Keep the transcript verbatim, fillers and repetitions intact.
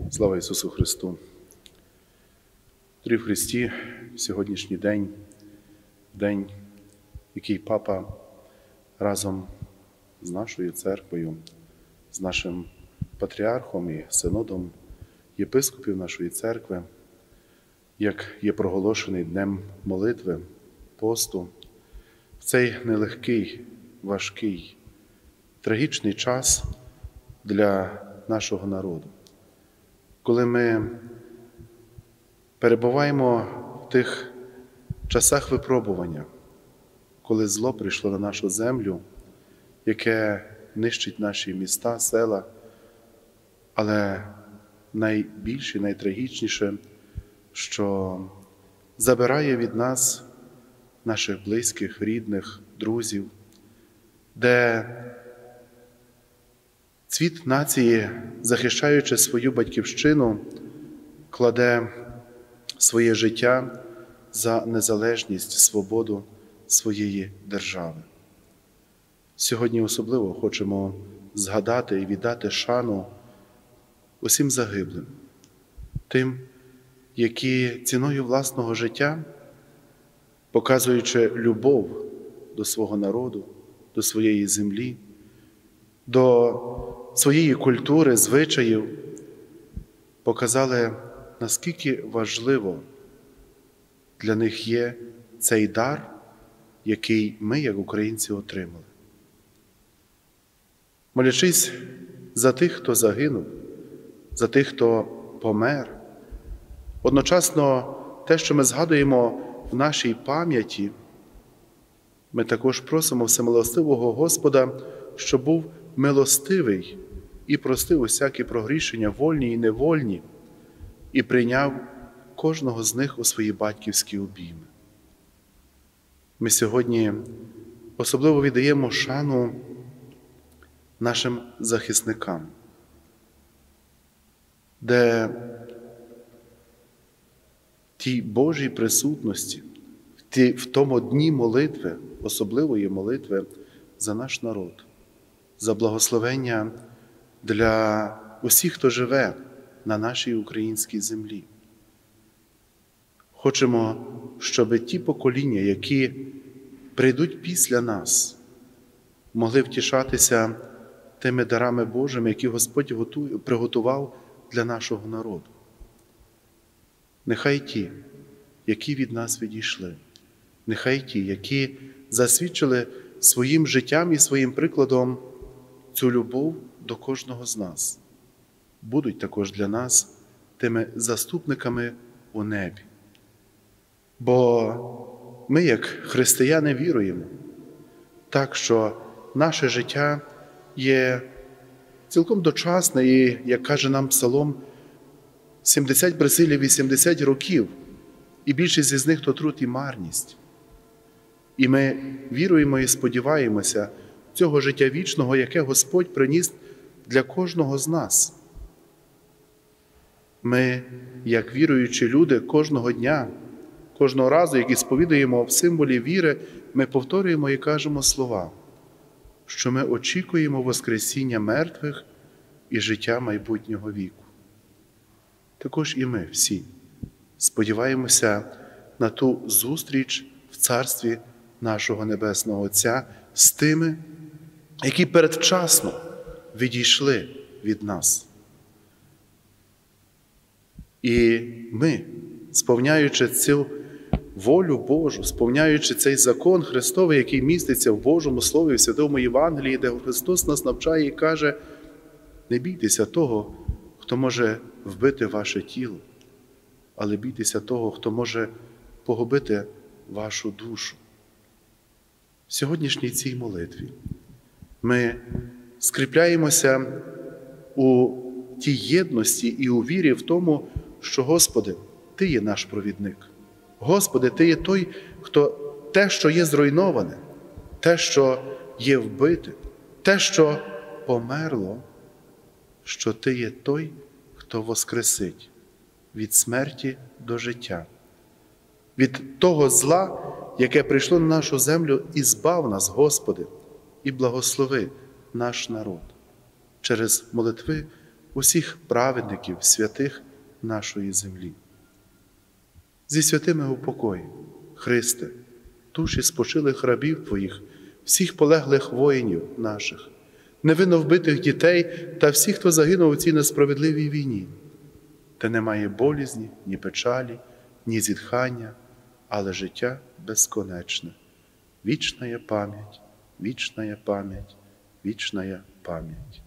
Слава Ісусу Христу! Дорогі в Христі, сьогоднішній день, день, який Папа разом з нашою церквою, з нашим патріархом і синодом єпископів нашої церкви, як є проголошений днем молитви, посту, в цей нелегкий, важкий, трагічний час для нашого народу. Коли ми перебуваємо в тих часах випробування, коли зло прийшло на нашу землю, яке нищить наші міста, села, але найбільше, найтрагічніше, що забирає від нас наших близьких, рідних, друзів, де цвіт нації, захищаючи свою батьківщину, кладе своє життя за незалежність, свободу своєї держави. Сьогодні особливо хочемо згадати і віддати шану усім загиблим, тим, які ціною власного життя, показуючи любов до свого народу, до своєї землі, до своєї культури, звичаїв, показали, наскільки важливо для них є цей дар, який ми, як українці, отримали. Молячись за тих, хто загинув, за тих, хто помер, одночасно те, що ми згадуємо в нашій пам'яті, ми також просимо всемилостивого Господа, щоб був милостивий і простив усякі прогрішення, вольні і невольні, і прийняв кожного з них у свої батьківські обійми. Ми сьогодні особливо віддаємо шану нашим захисникам, де в тій Божій присутності, в тому дні молитви, особливої молитви за наш народ, за благословення для усіх, хто живе на нашій українській землі. Хочемо, щоб ті покоління, які прийдуть після нас, могли втішатися тими дарами Божими, які Господь готує, приготував для нашого народу. Нехай ті, які від нас відійшли, нехай ті, які засвідчили своїм життям і своїм прикладом цю любов до кожного з нас, будуть також для нас тими заступниками у небі. Бо ми, як християни, віруємо так, що наше життя є цілком дочасне і, як каже нам Псалом, сімдесят присилів вісімдесят років, і більшість із них – то труд і марність. І ми віруємо і сподіваємося цього життя вічного, яке Господь приніс для кожного з нас. Ми, як віруючі люди, кожного дня, кожного разу, як і сповідуємо в символі віри, ми повторюємо і кажемо слова, що ми очікуємо воскресіння мертвих і життя майбутнього віку. Також і ми всі сподіваємося на ту зустріч в царстві нашого Небесного Отця з тими, які передчасно відійшли від нас. І ми, сповняючи цю волю Божу, сповняючи цей закон Христовий, який міститься в Божому Слові, в Святому Євангелії, де Христос нас навчає і каже: не бійтеся того, хто може вбити ваше тіло, але бійтеся того, хто може погубити вашу душу. В сьогоднішній цій молитві ми скріпляємося у тій єдності і у вірі в тому, що, Господи, Ти є наш провідник. Господи, Ти є той, хто те, що є зруйноване, те, що є вбите, те, що померло, що Ти є той, хто воскресить від смерті до життя, від того зла, яке прийшло на нашу землю, і збав нас, Господи, і благослови наш народ через молитви усіх праведників, святих нашої землі. Зі святими упокой, Христе, душі спочилих рабів Твоїх, всіх полеглих воїнів наших, невинно вбитих дітей та всіх, хто загинув у цій несправедливій війні, де немає болізні, ні печалі, ні зітхання, але життя безконечне. Вічна є пам'ять, вічна є пам'ять, вічна є пам'ять.